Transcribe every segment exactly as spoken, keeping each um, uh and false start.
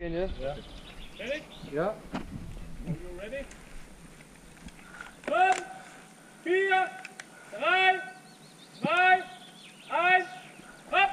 Gehen, ja? Ja. Ready? Ja. Are you ready? fünf, vier, drei, zwei, eins, hopp!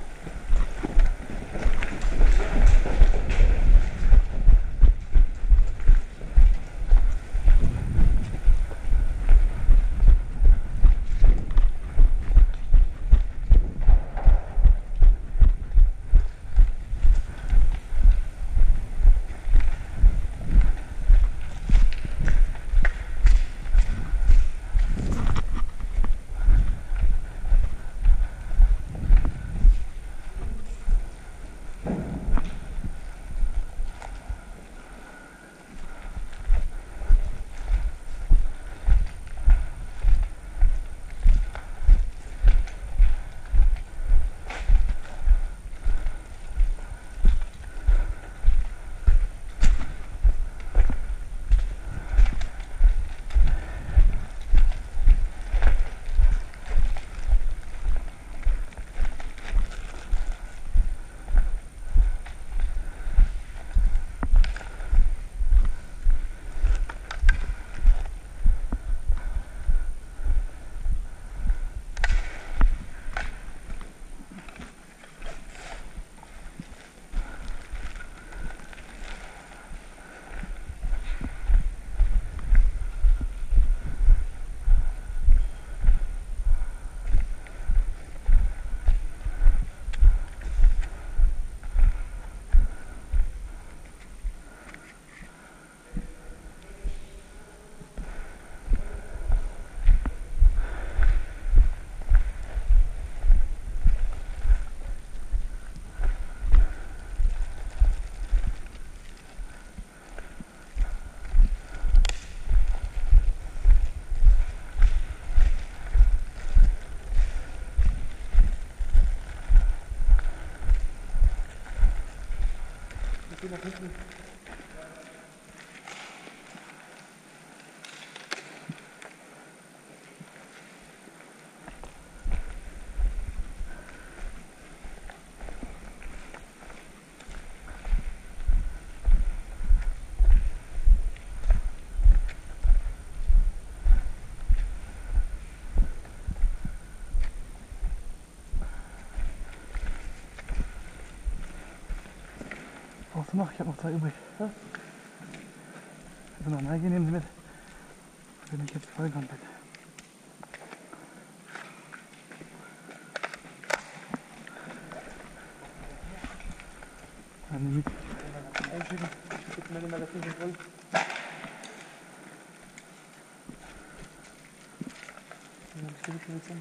Ich geh nach hinten. Brauchst du noch? Ich habe noch zwei übrig. Ja? Also nochmal gehen, nehmen Sie mit. Bin ich jetzt voll komplett. Dann mit. Einschieben. Ich gebe meine Magazin voll. Und dann stehe ich jetzt an.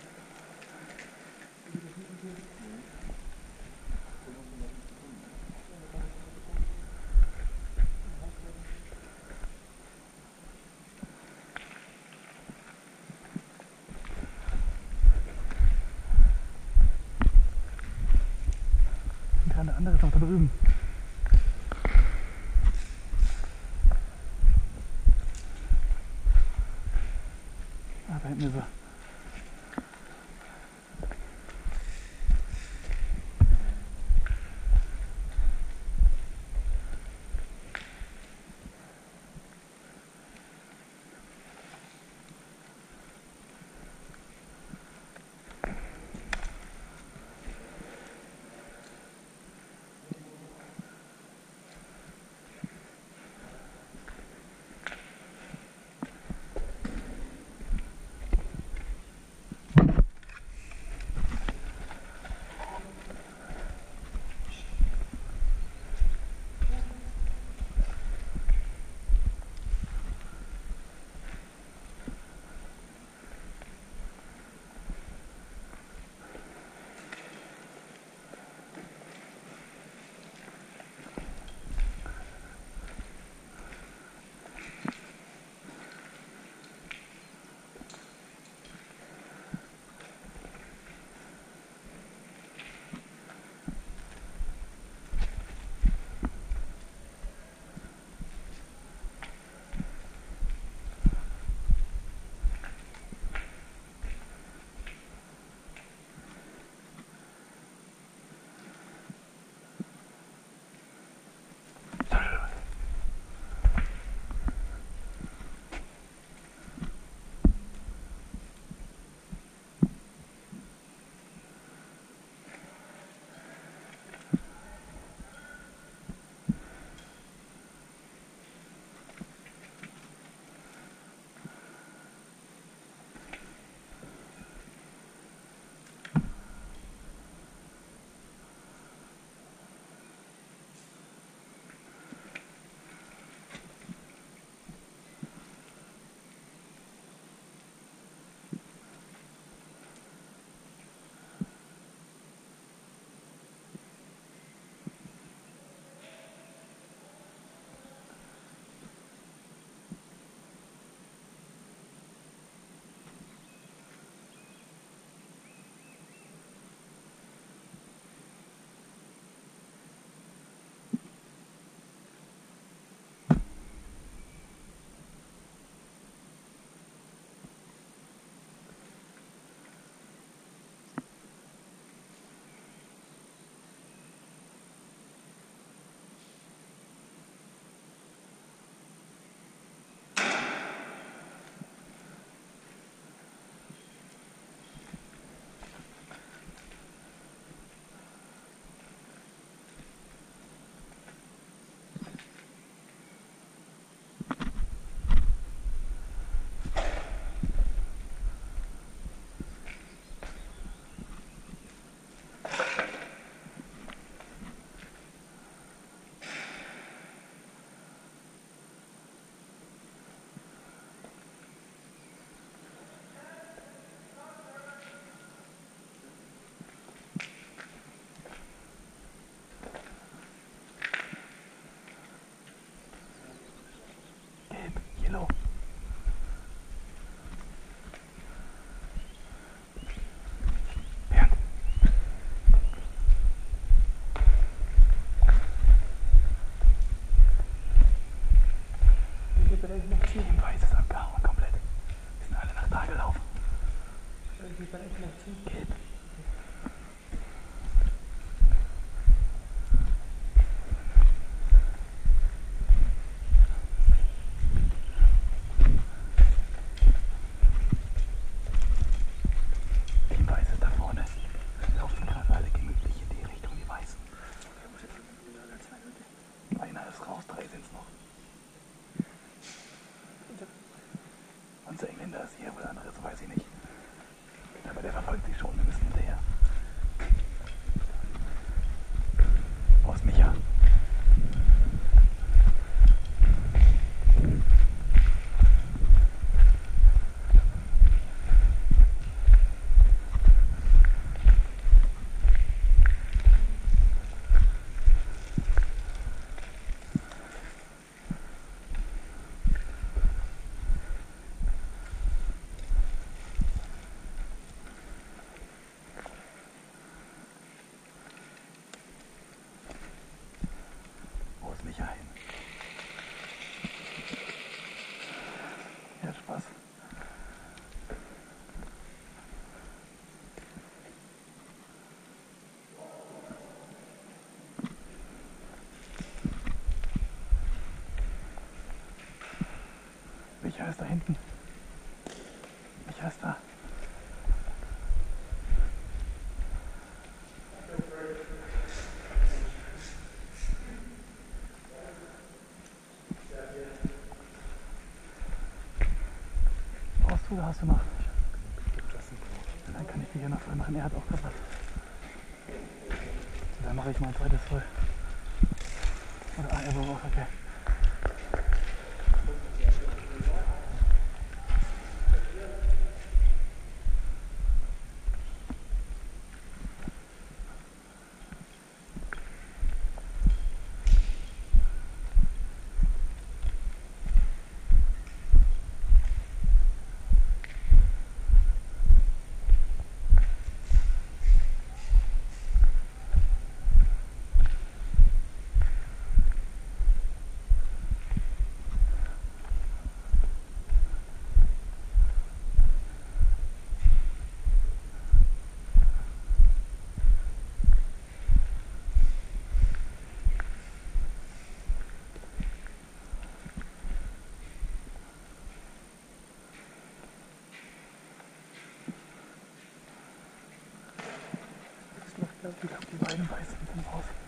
Der andere ist noch da drüben. Ah, da hinten ist er. Kilo. Bernd. Team Weiß ist abgehauen komplett. Die sind alle nach da gelaufen. Gelb. Team Weiß ist da vorne. Die laufen gerade alle gemütlich in die Richtung, die Weißen. Einer ist raus, drei sind es noch. Unser Engländer ist hier, wo der andere ist, weiß ich nicht. Aber der verfolgt sich schon, wir müssen hinterher. Wo ist Micha? Wo ist Micha hin? Ja, Spaß. Micha ist da hinten. Micha ist da. Brauchst du oder hast du noch? Dann kann ich die hier noch voll machen. Er hat auch gerade was. Dann mache ich mal ein zweites voll. Oder ah, er war auch okay. Ich glaube, die beiden Weißen sind raus.